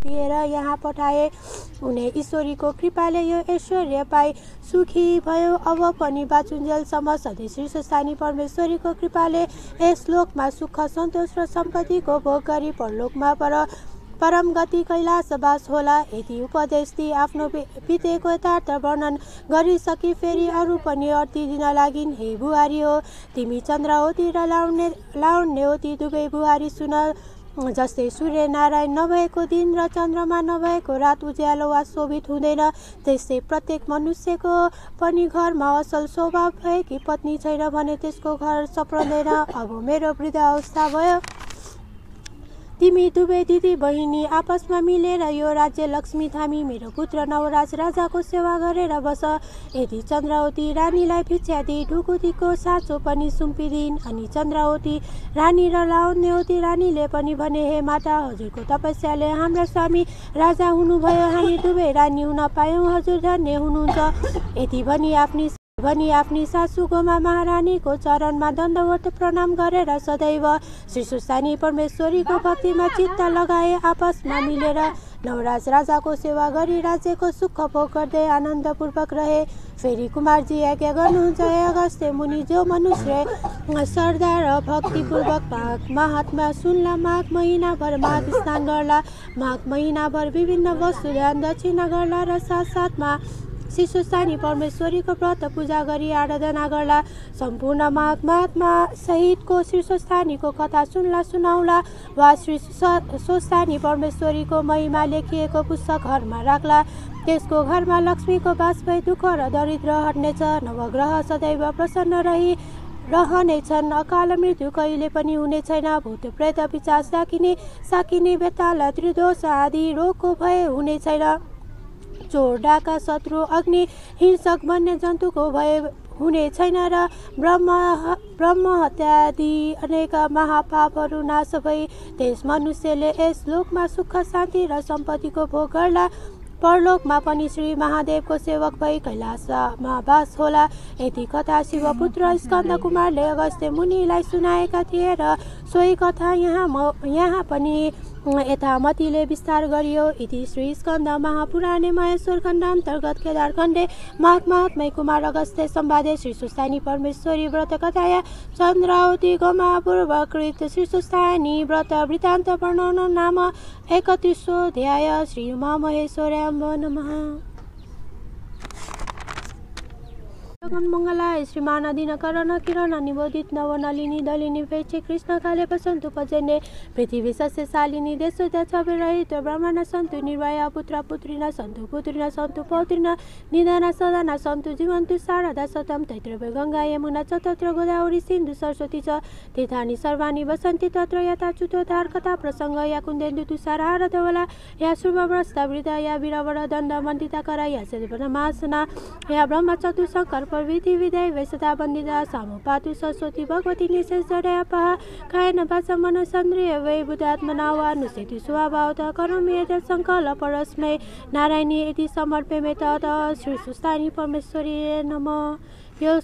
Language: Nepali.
दिएर यहाँ पठाए। उनी ईश्वरीको कृपाले यो ऐश्वर्य पाई सुखी भयो। अब पनि बाँचुन्जेलसम्म सधैँ शीर्षस्थानी परमेश्वरीको कृपाले यस लोकमा सुख सन्तोष र सम्पत्तिको भोग गरी परलोकमा परम गति कैलाशवास होला। यदि उपदेश दिई आफ्नो बितेको यथार्थ वर्णन गरिसकी फेरि अरू पनि अर्थी दिन लागिन्। हे बुहारी हो, तिमी चन्द्र होती र लाउन्ने होती, दुवै बुहारी सुन। जस्तै सूर्य नारायण नभएको दिन र चन्द्रमा नभएको रात उज्यालो वा शोभित हुँदैन, त्यस्तै प्रत्येक मनुष्यको पनि घरमा असल स्वभाव भएकी पत्नी छैन भने त्यसको घर सप्रँदैन। अब मेरो वृद्धावस्था भयो, तिमी दुवै दिदी बहिनी आपसमा मिलेर यो राज्य लक्ष्मी थामी मेरो पुत्र नवराज राजाको सेवा गरेर बस। यदि चन्द्रावती रानीलाई भिक्षा दिई ढुकुटीको साँचो पनि सुम्पिदिन्। अनि चन्द्रावती रानी र लावण्यवती रानीले पनि भने, हे माता, हजुरको तपस्याले हाम्रा स्वामी राजा हुनुभयो, हामी दुवै रानी हुन पायौँ, हजुर धन्य हुनुहुन्छ। यति भनी आफ्नी सासू गोमा महारानीको चरणमा दण्डवत प्रणाम गरेर सदैव शीर्षस्थानी परमेश्वरीको भक्तिमा चित्त लगाए। आपसमा मिलेर नवराज राजाको सेवा गरी राज्यको सुख भोग गर्दै आनन्दपूर्वक रहे। फेरि कुमारजी आज्ञा गर्नुहुन्छ, हे अगस्त्य मुनि, जो मनुष्य श्रद्धा र भक्तिपूर्वक माघ महात्मा सुनला, माघ महिनाभर माघ स्नान गर्ला, माघ महिनाभर विभिन्न वस्तु दान दक्षिणा गर्ला र साथसाथमा शीर्षस्थानी परमेश्वरीको व्रत पूजा गरी आराधना गर्ला, सम्पूर्ण माघ महात्मा सहितको शीर्षस्थानीको कथा सुनाउला वा शीर्षस्थानी परमेश्वरीको महिमा लेखिएको पुस्तक घरमा राख्ला। त्यसको घरमा लक्ष्मीको बास भई दुःख र दरिद्र हट्नेछ। नवग्रह सदैव प्रसन्न रहनेछन्। अकाल मृत्यु कहिले पनि हुने छैन। भूत प्रेत पिशाच साकिने बेताल त्रिदोष आदि रोगको भय हुने छैन। चोर डाका शत्रु अग्नि हिंसक वन्य जन्तुको भय हुने छैन र ब्रह्म हत्यादि अनेक महापापहरू नाश भई त्यस मनुष्यले यस लोकमा सुख शान्ति र सम्पत्तिको भोग गर्ला। परलोकमा पनि श्री महादेवको सेवक भई कैलाशमा वास होला। यति कथा शिवपुत्र स्कन्द कुमारले अगस्त्य मुनिलाई सुनाएका थिए र सोही कथा यहाँ पनि यथामतिले विस्तार गरियो। इति श्री स्कन्द महापुराणे महेश्वर खण्ड अन्तर्गत केदारखण्डे माघ महात्म्ये कुमार अगस्त्य संवादे शीर्षस्थानी परमेश्वरी व्रत कथाया चन्द्रावती गोमा पूर्वकृत शीर्षस्थानी व्रत वृत्तान्त वर्णन नाम 31 श्री उमा महेश्वराय नमः। मङ्गलाय श्रीमान दिनकरण किरण निबोधित नवनलिनी दलिनी वैचे कृष्ण काले बसन्तु पजन्ये पृथ्वी सस्य शालिनी देश छविरहित ब्राह्मण सन्तु निर्भया पुत्र पुत्रिन सन्तु पुत्रिन सन्तु पौत्रिन निधन सदन सन्तु जीवन्तु शारदा शतम तैत्रव्य गङ्गा यमुना च तत्र गोदावरी सिन्धु सरस्वती च तीर्थानि सर्वाणि वसन्ति तत्र यथा च्युतोद्धार कथा प्रसङ्ग या कुन्देन्दु तुषार हार धवला या शुभव्रस्ता वृद्ध या वीरवर दण्ड मण्डिता करा या सदमासना या ब्रह्म चतुशङ्कर विधि विधय वैसदा वन्दिता सामुपातु सरस्वती भगवती निशेष जडयापहा कायन वाचा मनसन्द्रिय वै बुद्धात्मना वा नुसेतु स्वभावतः करोमि यत् सङ्कल्प परस्मै नारायणी इति समर्पयामि तत् श्रीस्थानी परमेश्वरी नमः। यो